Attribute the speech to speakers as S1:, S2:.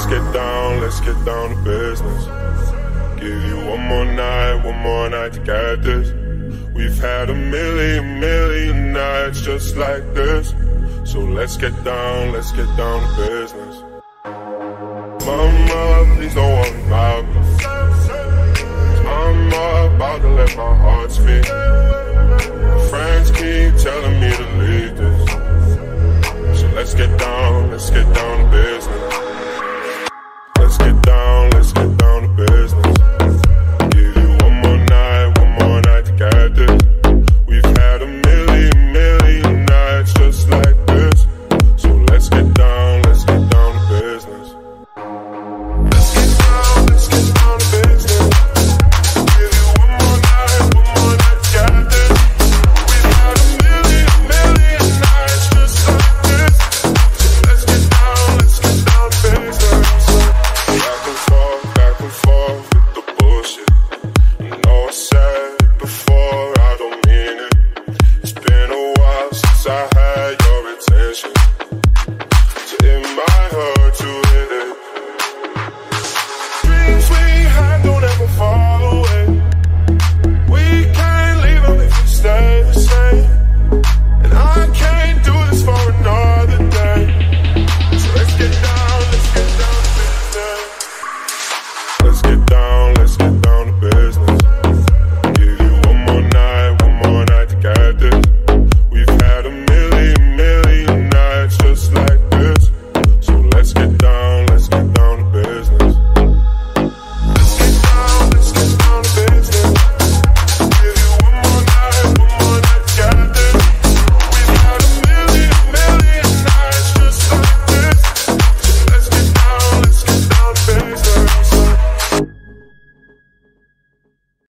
S1: get down to business. Give you one more night to get this. We've had a million nights just like this. So let's get down to business. Mama, please don't worry about me. I'm about to let my heart speak. Friends keep telling me to leave this. So let's get down to business.